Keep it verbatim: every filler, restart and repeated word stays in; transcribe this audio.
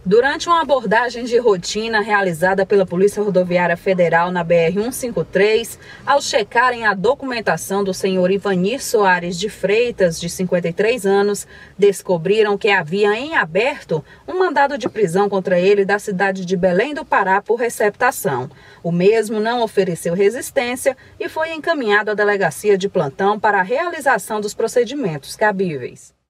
Durante uma abordagem de rotina realizada pela Polícia Rodoviária Federal na B R cento e cinquenta e três, ao checarem a documentação do senhor Ivanir Soares de Freitas, de cinquenta e três anos, descobriram que havia em aberto um mandado de prisão contra ele da cidade de Belém do Pará por receptação. O mesmo não ofereceu resistência e foi encaminhado à delegacia de plantão para a realização dos procedimentos cabíveis.